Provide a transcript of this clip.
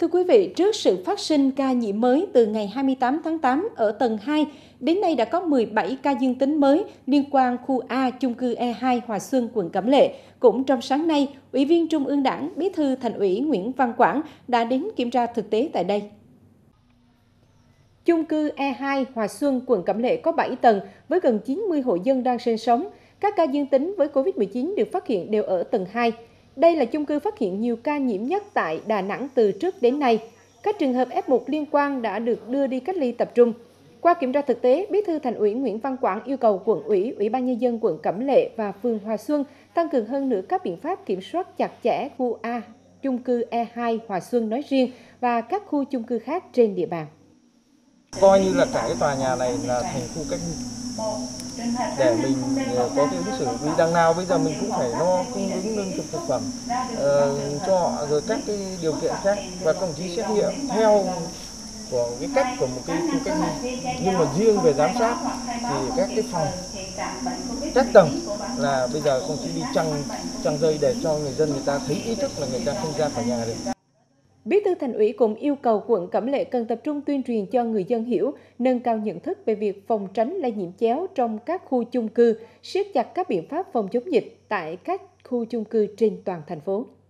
Thưa quý vị, trước sự phát sinh ca nhiễm mới từ ngày 28 tháng 8 ở tầng 2, đến nay đã có 17 ca dương tính mới liên quan khu A chung cư E2 Hòa Xuân, quận Cẩm Lệ. Cũng trong sáng nay, Ủy viên Trung ương Đảng, Bí thư Thành ủy Nguyễn Văn Quảng đã đến kiểm tra thực tế tại đây. Chung cư E2 Hòa Xuân, quận Cẩm Lệ có 7 tầng với gần 90 hộ dân đang sinh sống. Các ca dương tính với Covid-19 được phát hiện đều ở tầng 2. Đây là chung cư phát hiện nhiều ca nhiễm nhất tại Đà Nẵng từ trước đến nay. Các trường hợp F1 liên quan đã được đưa đi cách ly tập trung. Qua kiểm tra thực tế, Bí thư Thành ủy Nguyễn Văn Quảng yêu cầu quận ủy, Ủy ban nhân dân quận Cẩm Lệ và phường Hòa Xuân tăng cường hơn nữa các biện pháp kiểm soát chặt chẽ khu A, chung cư E2 Hòa Xuân nói riêng và các khu chung cư khác trên địa bàn. Coi như là cả cái tòa nhà này là thành khu cách ly để mình có cái xử lý, đằng nào bây giờ mình cũng phải lo cung ứng lương thực thực phẩm cho họ, rồi các cái điều kiện khác, và các đồng chí xét nghiệm theo của cái cách của một cái khu cách ly. Nhưng mà riêng về giám sát thì các cái phòng, các tầng là bây giờ công chí đi trăng dây để cho người dân người ta thấy ý thức là người ta không ra khỏi nhà được. Bí thư Thành ủy cũng yêu cầu quận Cẩm Lệ cần tập trung tuyên truyền cho người dân hiểu, nâng cao nhận thức về việc phòng tránh lây nhiễm chéo trong các khu chung cư, siết chặt các biện pháp phòng chống dịch tại các khu chung cư trên toàn thành phố.